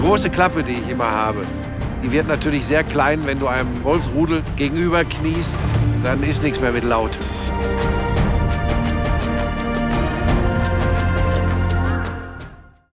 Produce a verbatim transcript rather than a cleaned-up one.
große Klappe, die ich immer habe, die wird natürlich sehr klein, wenn du einem Wolfsrudel gegenüber kniest. Dann ist nichts mehr mit laut.